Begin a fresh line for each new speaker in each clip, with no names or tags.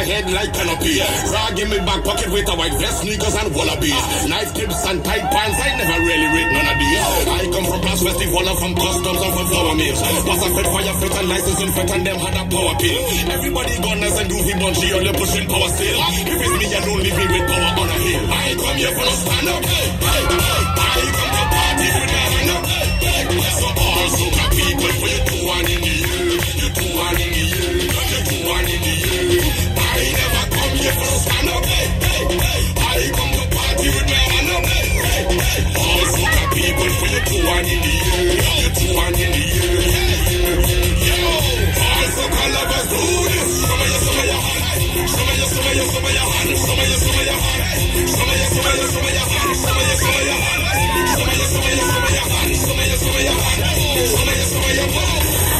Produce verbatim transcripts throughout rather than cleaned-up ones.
head like canopy. Rag in my back pocket with a white vest, sneakers and wallabies. Knife tips and tight pants, I never really read none of these. I come from past festival and from customs and from flower mills. Pass a fit, fire fit and license and fit and them had a power pill. Everybody gunners and doofy bunchy, only pushing power still. If it's me, I don't leave me with power on a hill. I come here for no stand up. Hey, hey, hey. I come to party with my hand up. Hey, hey, hey. So all soca people for you two one in the year. You two one in the year. You two one in the year. I never come here for no stand up. Hey, hey, hey. I come to party with my hand up. Hey, hey, hey. All soca people for you two one in the year. You two one in the year. Yo, all soca lovers do this. Some of you, some of you hot. Some of you, some of you, some of you hot. Some of you, some of you hot. Some of you, some of you, some of you hot. Some of you, some of you hot. Some of you, some of you, some of you hot. Some of you, some of you hot. Some of you, some of you hot.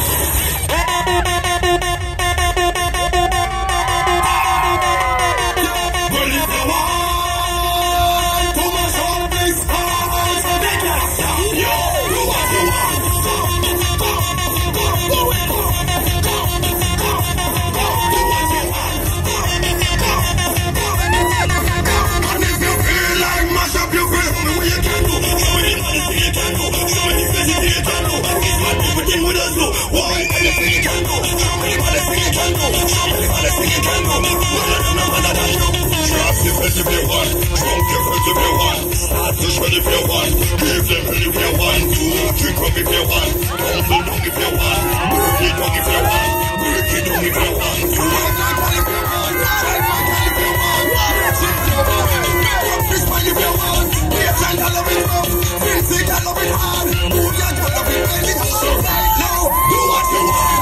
Well, if you want to mash up this house, make it stop. Yo, do what you want. Go, go, go, go, go. If you want, drunk your friends if you want, start to shred if you want, give them hell if you want, do drink up if you want, tumble down if you want, break it down if you want, break it down if you want, do it like all if you want, try my girl if you want, watch it if you want, make up this one if you want, get and I love it rough, fix it I love it hard, move your girl love it belly hard, so right now, do what you want.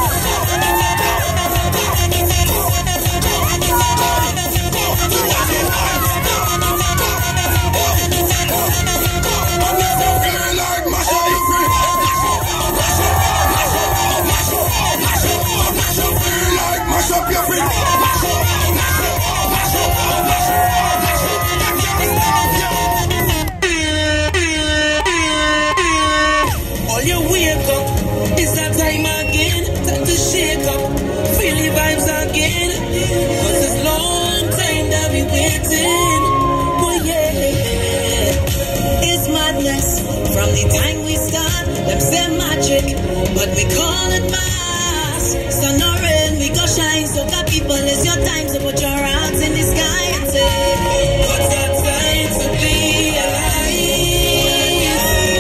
From the time we start, them say magic, but we call it mass. Sun or rain, we go shine. So that people, it's your time to put your hands in the sky and say, what's that time to be alive?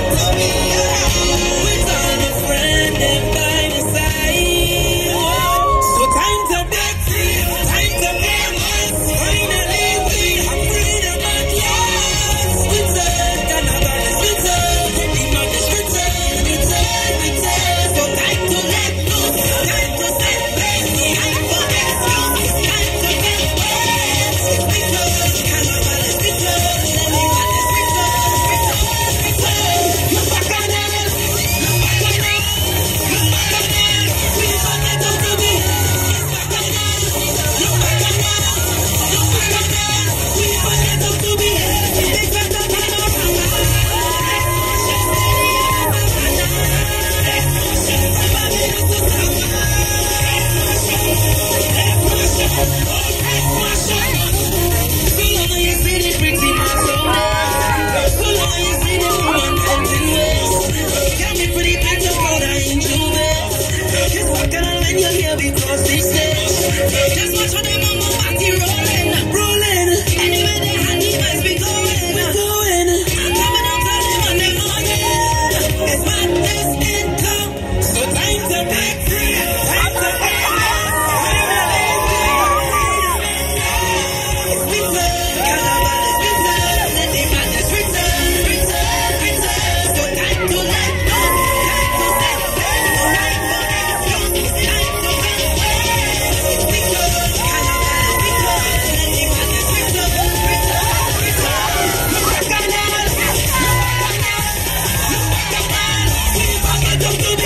Without a friend and by the side. So time to break free, time to break us. Finally we have freedom at last. Return, Carnival is return. Because they say, just watch how them on my body rolling, rolling. Anyway, they hand the vibes be going, going. I'm coming out of them and they're on it. It's madness income, so time to break free, time to break It's return, Carnival is return, let the madness return, return, return. So time to let go, time to set sail, time for action, time to Don't do